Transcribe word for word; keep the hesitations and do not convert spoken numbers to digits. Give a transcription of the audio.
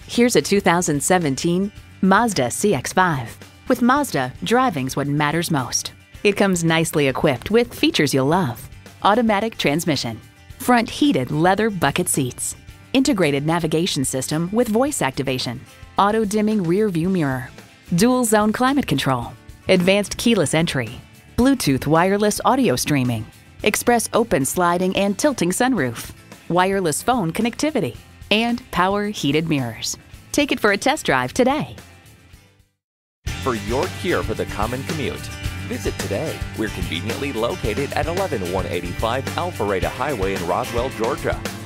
Here's a two thousand seventeen Mazda C X five. With Mazda, driving's what matters most. It comes nicely equipped with features you'll love. Automatic transmission, front heated leather bucket seats, integrated navigation system with voice activation, auto dimming rear view mirror, dual zone climate control, advanced keyless entry, Bluetooth wireless audio streaming, express open sliding and tilting sunroof, wireless phone connectivity, and power heated mirrors. Take it for a test drive today. For your cure for the common commute, visit today. We're conveniently located at eleven one eighty-five Alpharetta Highway in Roswell, Georgia.